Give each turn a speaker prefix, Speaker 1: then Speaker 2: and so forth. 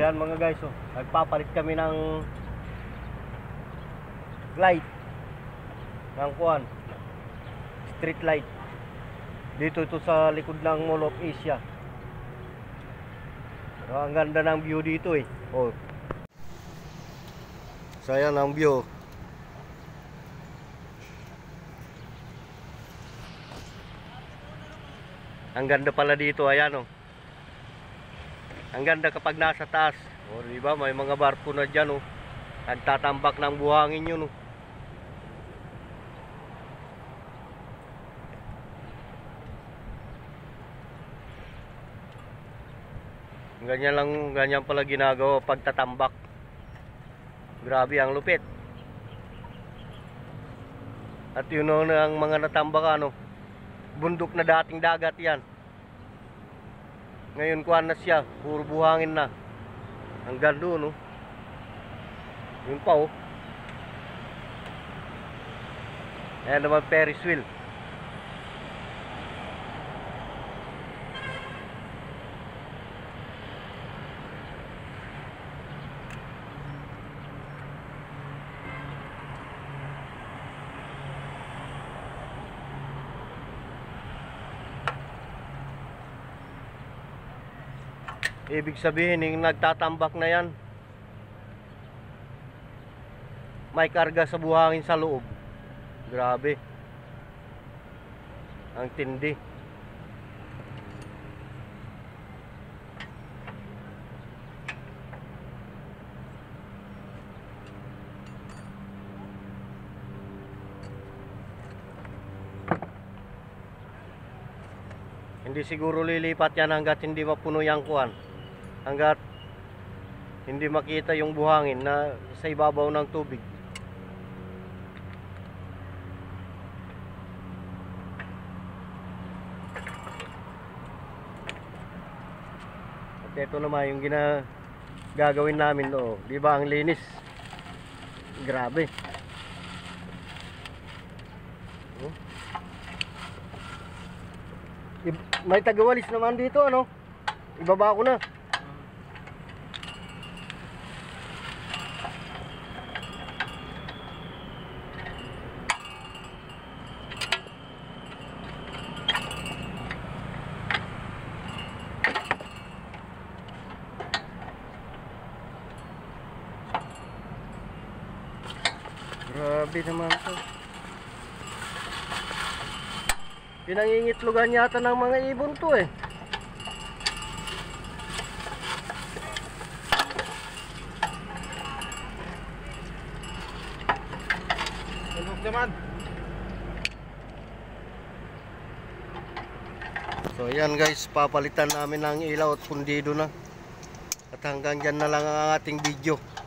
Speaker 1: Ayan mga guys, oh, nagpapalit kami ng light ng kuan, street light dito ito sa likod ng Mall of Asia. So, ang ganda ng view dito eh. Oh. So ayan ang view. Ang ganda pala dito, ayan oh. Ang ganda kapag nasa taas. O, di ba? May mga barko na diyan oh. Nagtatambak ng buhangin 'yun oh. Ganyan pala ginagawa pagtatambak. Grabe ang lupit. At yun oh, ang mga natambak ano, bundok na dating dagat 'yan. Ngayon kuan na siya, puro buhangin na. Hanggang doon, no? Yun pa, oh. Ayan naman, Ferris wheel. Ibig sabihin, yung nagtatambak na yan, may karga sa buhangin sa loob. Grabe. Ang tindi. Hindi siguro lilipat yan hanggat hindi mapuno yung kuwan. Hanggat hindi makita yung buhangin na sa ibabaw ng tubig. At ito naman yung gagawin namin, oh. Di ba ang linis? Grabe. Oh. May tagawalis naman dito, ano? Ibaba ko na. Grabe naman to. Pinangingitlogan yata ng mga ibon to eh. Tulog naman. So ayan guys, papalitan namin ng ilaw at pundido na. At hanggang dyan na lang ang ating video.